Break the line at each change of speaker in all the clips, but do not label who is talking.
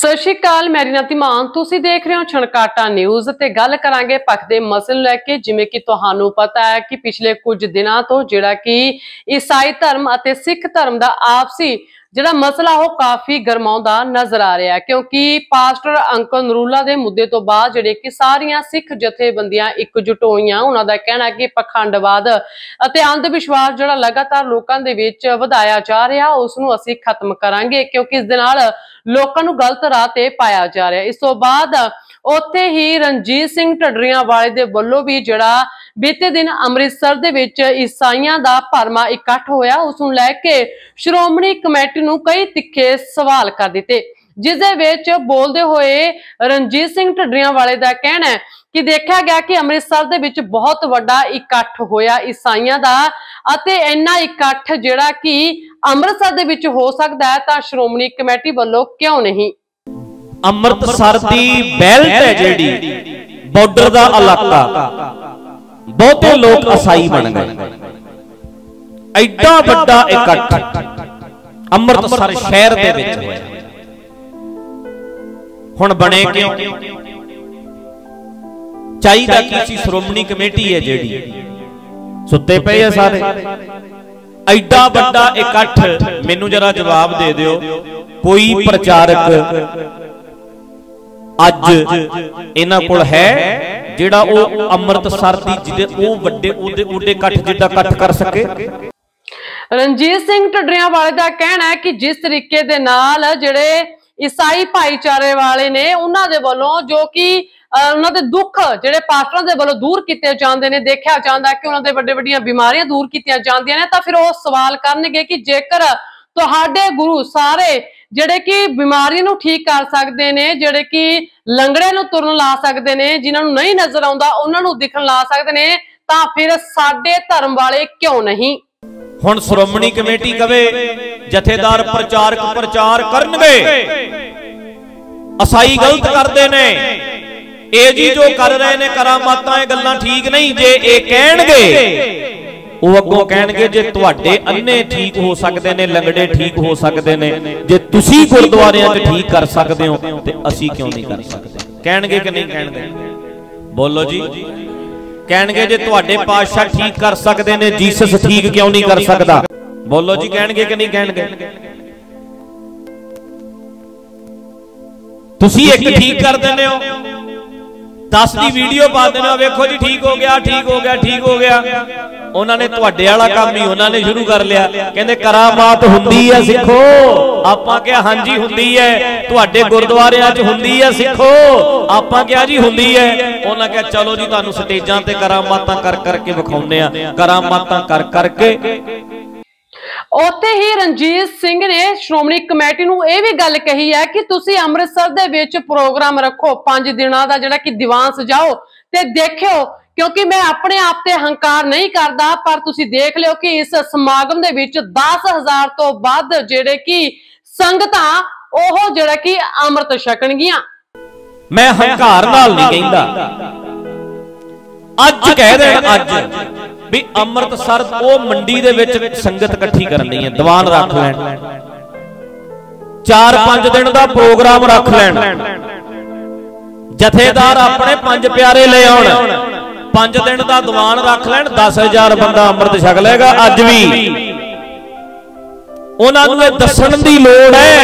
सत श्री अकाल, मैं रीना धीमान, तुसीं देख रहे हो छणकाटा न्यूज़ ते गल करांगे पक्ष दे मसले नूं लैके। जिवें कि तुहानूं पता है कि पिछले कुछ दिनों तो जिहड़ा कि ईसाई धर्म अते सिख धर्म दा आपसी जिहड़ा मसला हो काफी गरमाउंदा नजर आ रहा है, क्योंकि पास्टर अंकल नरूला दे मुद्दे तो बाद जिहड़े कि सारियां सिख जथेबंदियां एकजुट होईयां। उन्हां दा कहना है कि पखंडवाद अते अंध विश्वास जिहड़ा लगातार लोकां दे विच वधाया जा रहा उसनूं असीं खत्म करांगे, क्योंकि इस दे नाल लोकां नूं गलत राह ते पाया जा रहा है। इस तो बाद उत्थे ही रणजीत सिंह ढडरियां वाले दे वल्लों भी जिहड़ा बीते दिन अमृतसर दे विच ईसाइयां दा भरमा इकट्ठ होया, उस नूं लैके श्रोमणी कमेटी नूं कई तिखे सवाल कर दिते। जिस दे विच बोलदे होए रणजीत सिंह ढडरियां वाले दा कहना है कि देखा गया कि अमृतसर दे विच बहुत वड्डा इकट्ठ होया ईसाइयां दा, अते इन्ना इकट्ठ जिहड़ा कि अमृतसर दे विच हो सकदा है तां श्रोमणी कमेटी वल्लों क्यों नहीं।
अमृतसर दी बेल्ट है जिहड़ी बॉर्डर दा इलाका, बहुते लोग ईसाई बन गए। एडा वड्डा इकट्ठ अमृतसर शहर दे विच होया, हुण बने क्यों? चाहिदा की सी श्रोमणी कमेटी है जिहड़ी सुत्ते पए आ सारे। एडा वड्डा इकट्ठ मैनू जरा जवाब दे दिओ, कोई प्रचारक अज इन्हां कोल है जिहड़ा ओ अमृतसर दी जिदे ओ वड्डे ओदे इकट्ठ जिद्दां इकट्ठ कर सके?
रणजीत सिंह ढडरियां वाले दा कहना है कि जिस तरीके दे नाल जिहड़े ईसाई भाईचारे वाले ने उन्हां दे वल्लों जो कि उन्हां दे दुख जिहड़े पास्टरां दे वल्लों दूर कीते जांदे ने, देखिया जांदा है कि उन्हां दे वड्डियां बीमारियां दूर कीतियां जांदियां ने, तां फिर ओह सवाल करनगे कि जेकर तुहाडे गुरु सारे जिहड़े कि बीमारियां नूं ठीक कर सकदे ने, जिहड़े कि लंगड़े नूं तुरन ला सकदे ने, जिन्हां नूं नहीं नजर आउंदा उन्हां नूं दिखण ला सकदे ने, तां फिर साडे धर्म वाले क्यों नहीं?
हुण श्रोमणी कमेटी कवे जथेदार प्रचारक प्रचार करनगे, ईसाई गलत करदे ने, ए जी जो कर रहे ने करामातां ए गल्लां ठीक नहीं। जे ए कहणगे ਉਹ ਅੱਗੋਂ ਕਹਿਣਗੇ ਜੇ ਤੁਹਾਡੇ ਅੰਨੇ ਠੀਕ ਹੋ ਸਕਦੇ ਨੇ, ਲੰਗੜੇ ਠੀਕ ਹੋ ਸਕਦੇ ਨੇ, ਜੇ ਤੁਸੀਂ ਗੁਰਦੁਆਰਿਆਂ 'ਚ ਠੀਕ ਕਰ ਸਕਦੇ ਹੋ ਤੇ ਅਸੀਂ ਕਿਉਂ ਨਹੀਂ ਕਰ ਸਕਦੇ? ਕਹਿਣਗੇ ਕਿ ਨਹੀਂ ਕਹਿਣਗੇ? ਬੋਲੋ ਜੀ। ਕਹਿਣਗੇ ਜੇ ਤੁਹਾਡੇ ਪਾਤਸ਼ਾਹ ਠੀਕ ਕਰ ਸਕਦੇ ਨੇ, ਜੀਸਸ ਠੀਕ ਕਿਉਂ ਨਹੀਂ ਕਰ ਸਕਦਾ? ਬੋਲੋ ਜੀ, ਕਹਿਣਗੇ ਕਿ ਨਹੀਂ ਕਹਿਣਗੇ? ਤੁਸੀਂ ਇੱਕ ਠੀਕ ਕਰ ਦਿੰਦੇ ਹੋ, 10 ਦੀ ਵੀਡੀਓ ਪਾ ਦਿੰਦੇ ਹੋ, ਵੇਖੋ ਜੀ ਠੀਕ ਹੋ ਗਿਆ, ਠੀਕ ਹੋ ਗਿਆ, ਠੀਕ ਹੋ ਗਿਆ। ਉਹਨਾਂ ਨੇ ਤੁਹਾਡੇ ਵਾਲਾ ਕੰਮ ਹੀ ਉਹਨਾਂ ਨੇ ਸ਼ੁਰੂ ਕਰ ਲਿਆ। ਕਹਿੰਦੇ ਕਰਾਮਾਤ ਹੁੰਦੀ ਹੈ ਸਿੱਖੋ। ਆਪਾਂ ਕਿਹਾ ਹਾਂਜੀ ਹੁੰਦੀ ਹੈ, ਤੁਹਾਡੇ ਗੁਰਦੁਆਰਿਆਂ 'ਚ ਹੁੰਦੀ ਹੈ ਸਿੱਖੋ। ਆਪਾਂ ਕਿਹਾ ਜੀ ਹੁੰਦੀ ਹੈ। ਉਹਨਾਂ ਕਿਹਾ ਚਲੋ ਜੀ ਤੁਹਾਨੂੰ ਸਟੇਜਾਂ ਤੇ ਕਰਾਮਾਤਾਂ ਕਰ ਕਰਕੇ ਵਿਖਾਉਂਦੇ ਆ, ਕਰਾਮਾਤਾਂ ਕਰ ਕਰਕੇ।
ਉੱਥੇ ਹੀ ਰਣਜੀਤ ਸਿੰਘ ਨੇ ਸ਼੍ਰੋਮਣੀ ਕਮੇਟੀ ਨੂੰ ਇਹ ਵੀ ਗੱਲ ਕਹੀ ਹੈ ਕਿ ਤੁਸੀਂ ਅੰਮ੍ਰਿਤਸਰ ਦੇ ਵਿੱਚ ਪ੍ਰੋਗਰਾਮ ਰੱਖੋ, 5 ਦਿਨਾਂ ਦਾ ਜਿਹੜਾ ਕਿ ਦੀਵਾਨ ਸਜਾਓ ਤੇ ਦੇਖਿਓ, क्योंकि मैं अपने आप से हंकार नहीं करता, पर तुसी देख लियो कि इस समागम दे विच 10,000 तो वध जेड़े कि संगतां ओह जेड़ा कि अमृत छकणगियां।
मैं हंकार नाल नहीं कहंदा, अज कह देण अज भी अमृतसर ओ मंडी दे विच संगत इकट्ठी करनी है, दीवान रख लैण, 4-5 दिन दा प्रोग्राम रख लैण, जथेदार अपने 5 प्यारे ले आउण, 5 दिन का दीवान रख लैन, 10,000 बंदा अमृत छक लेगा। अज भी उन्होंने दसन की लोड़ है,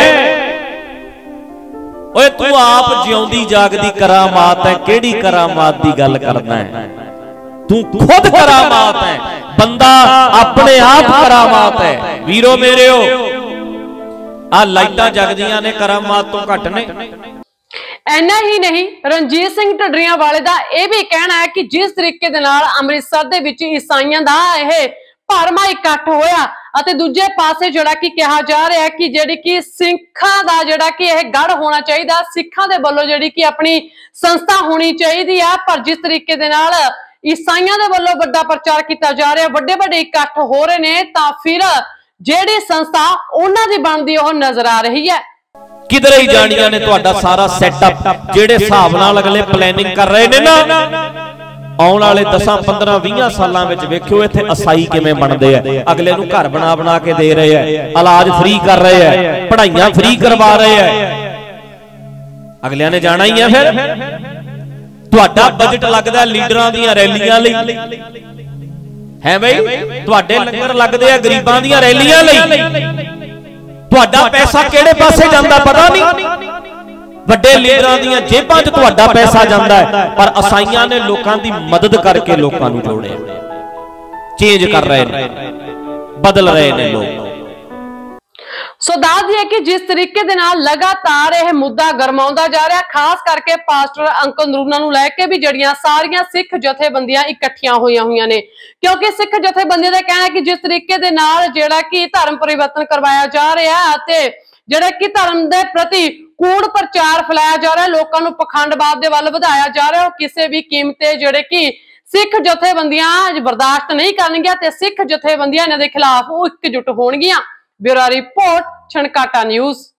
ओए तू आप जिउंदी जागदी करामात है, केड़ी करामात की गल करना है? तू खुद करामात है, बंदा अपने आप करामात है। वीरो मेरेओ, आ लाइटां जगदियां ने करामात तो घट ने।
इन्ना ही नहीं, रणजीत सिंह ढडरियां वाले दा यह भी कहना है कि जिस तरीके दे नाल अमृतसर दे विच ईसाइयां दा यह भरमा इकट्ठ होया, अते दूजे पासे जिहड़ा कि कहा जा रहा है कि जिहड़ी कि सिखां दा जिहड़ा कि यह गढ़ होना चाहिए, सिखां दे वल्लों जिहड़ी कि अपनी संस्था होनी चाहिए है, पर जिस तरीके दे नाल ईसाइयां दे वल्लों वड्डा प्रचार किया जा रहा है, वड्डे वड्डे इकट्ठ हो रहे ने, तां फिर जिहड़ी संस्था उन्हां दी बनदी ओह नजर आ रही है।
किधर ही जानिया ने तुहाडा सारा सैटअप जेड़े हिसाब नाल अगले प्लैनिंग कर रहे ने ना, आने वाले 10-15-20 सालों में वेखियो इत्थे ईसाई किवें बनदे आ। अगले नूं घर बना बना के दे रहे हैं, इलाज फ्री कर रहे हैं, पढ़ाइयां फ्री करवा रहे हैं। ਅਗਲਿਆਂ ਨੇ ਜਾਣਾ ਹੀ ਆ। ਫਿਰ ਤੁਹਾਡਾ ਬਜਟ ਲੱਗਦਾ ਲੀਡਰਾਂ ਦੀਆਂ ਰੈਲੀਆਂ ਲਈ ਹੈ ਬਈ, ਤੁਹਾਡੇ ਲੰਗਰ ਲੱਗਦੇ ਆ ਗਰੀਬਾਂ ਦੀਆਂ ਰੈਲੀਆਂ ਲਈ। ਤੁਹਾਡਾ ਪੈਸਾ ਕਿਹੜੇ ਪਾਸੇ ਜਾਂਦਾ ਪਤਾ ਨਹੀਂ। ਵੱਡੇ ਲੀਡਰਾਂ ਦੀਆਂ ਜੇਬਾਂ 'ਚ ਤੁਹਾਡਾ ਪੈਸਾ ਜਾਂਦਾ ਹੈ, ਪਰ ਅਸਾਈਆਂ ਨੇ ਲੋਕਾਂ ਦੀ ਮਦਦ ਕਰਕੇ ਲੋਕਾਂ ਨੂੰ ਜੋੜਿਆ। ਚੇਂਜ ਕਰ ਰਹੇ ਨੇ, ਬਦਲ ਰਹੇ ਨੇ ਲੋਕ।
ਸੋ ਦੱਸ ਦਈਏ ਕਿ ਜਿਸ ਤਰੀਕੇ ਦੇ ਨਾਲ ਲਗਾਤਾਰ ਇਹ ਮੁੱਦਾ ਗਰਮਾਉਂਦਾ ਜਾ ਰਿਹਾ, ਖਾਸ ਕਰਕੇ ਪਾਸਟਰ ਅੰਕਲ ਨਰੂਨਾ ਨੂੰ ਲੈ ਕੇ ਵੀ ਜਿਹੜੀਆਂ ਸਾਰੀਆਂ ਸਿੱਖ ਜਥੇਬੰਦੀਆਂ ਇਕੱਠੀਆਂ ਹੋਈਆਂ ਨੇ, ਕਿਉਂਕਿ ਸਿੱਖ ਜਥੇਬੰਦੀਆਂ ਦਾ ਕਹਿਣਾ ਹੈ ਕਿ ਜਿਸ ਤਰੀਕੇ ਦੇ ਨਾਲ ਜਿਹੜਾ ਕਿ ਧਰਮ ਪਰਿਵਰਤਨ ਕਰਵਾਇਆ ਜਾ ਰਿਹਾ ਅਤੇ ਜਿਹੜਾ ਕਿ ਧਰਮ ਦੇ ਪ੍ਰਤੀ ਕੂੜ ਪ੍ਰਚਾਰ ਫੈਲਾਇਆ ਜਾ ਰਿਹਾ, ਲੋਕਾਂ ਨੂੰ ਪਖੰਡਵਾਦ ਦੇ ਵੱਲ ਵਧਾਇਆ ਜਾ ਰਿਹਾ, ਉਹ ਕਿਸੇ ਵੀ ਕੀਮਤ ਤੇ ਜਿਹੜੇ ਕਿ ਸਿੱਖ ਜਥੇਬੰਦੀਆਂ ਬਰਦਾਸ਼ਤ ਨਹੀਂ ਕਰਨਗੀਆਂ ਤੇ ਸਿੱਖ ਜਥੇਬੰਦੀਆਂ ਇਹਨਾਂ ਦੇ ਖਿਲਾਫ ਉਹ ਇਕਜੁੱਟ ਹੋਣਗੀਆਂ। Bureau report, Chhankata news.